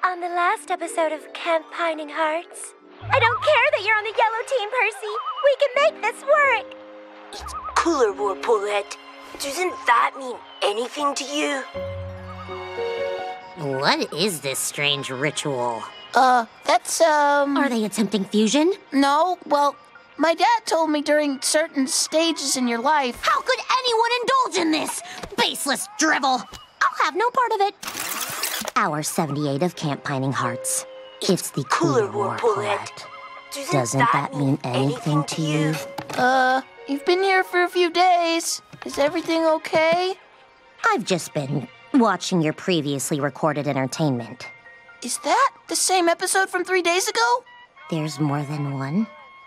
On the last episode of Camp Pining Hearts. I don't care that you're on the yellow team, Percy. We can make this work. It's Cooler War, Paulette. Doesn't that mean anything to you? What is this strange ritual? That's, Are they attempting fusion? No, well, my dad told me during certain stages in your life. How could anyone indulge in this? Baseless drivel. I'll have no part of it. Hour 78 of Camp Pining Hearts. It's the Cooler War, Paulette. Doesn't that mean anything to you? You've been here for a few days. Is everything okay? I've just been watching your previously recorded entertainment. Is that the same episode from 3 days ago? There's more than one?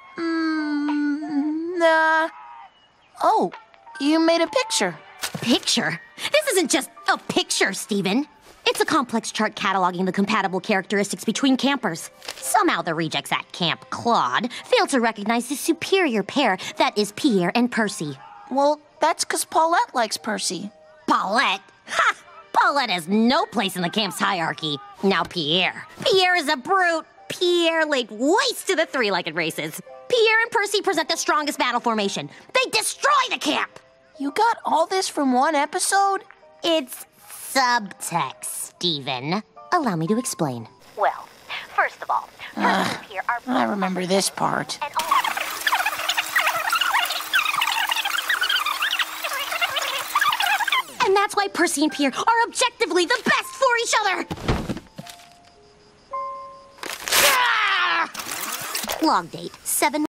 Nah. Oh, you made a picture. Picture? This isn't just a picture, Steven. It's a complex chart cataloging the compatible characteristics between campers. Somehow the rejects at Camp Claude failed to recognize the superior pair that is Pierre and Percy. Well, that's because Paulette likes Percy. Paulette? Ha! Paulette has no place in the camp's hierarchy. Now Pierre. Pierre is a brute. Pierre laid waste to the three-legged races. Pierre and Percy present the strongest battle formation. They destroy the camp! You got all this from one episode? It's subtext, Steven. Allow me to explain. Well, first of all, Percy and Pierre are I remember this part. and And that's why Percy and Pierre are objectively the best for each other! Log date, 7